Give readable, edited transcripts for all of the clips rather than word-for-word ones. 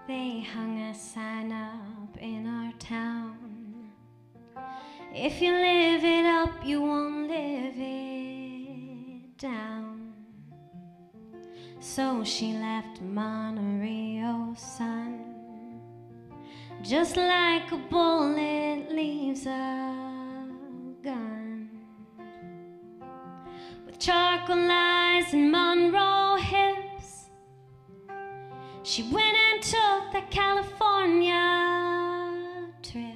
They hung a sign up in our town. If you live it up, you won't live it down. So she left Monterey, son, just like a bullet leaves a gun. With charcoal eyes and Monroe hips, she went and took the California trip.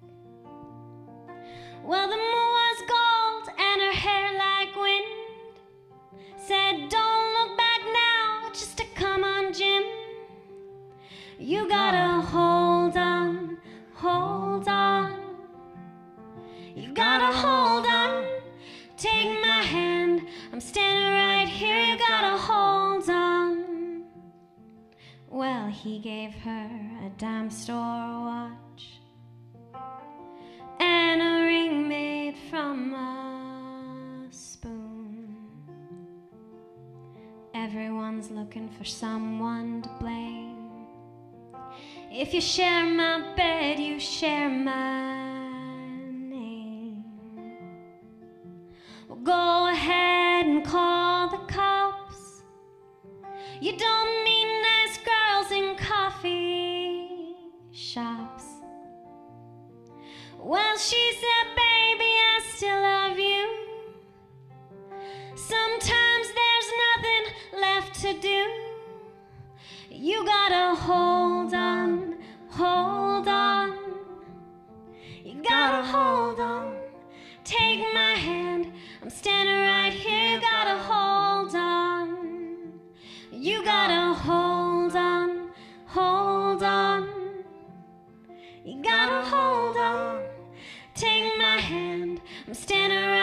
Well, the moon was gold and her hair like wind. Said, don't look back now, just to come on, Jim. You gotta hold on, hold on. You gotta hold on, take my hand. I'm standing right here, you gotta hold on. Well, he gave her a dime store watch and a ring made from a spoon. Everyone's looking for someone to blame. If you share my bed, you share my name. Well, go ahead and call the cops. You don't need nice girls in coffee shops. Well, she said, baby, I still love you. Sometimes there's nothing left to do. You gotta hold on, hold on. You gotta hold on, take my hand. I'm standing right here, you gotta hold on. You gotta hold on, hold on. You gotta hold on, take my hand. I'm standing right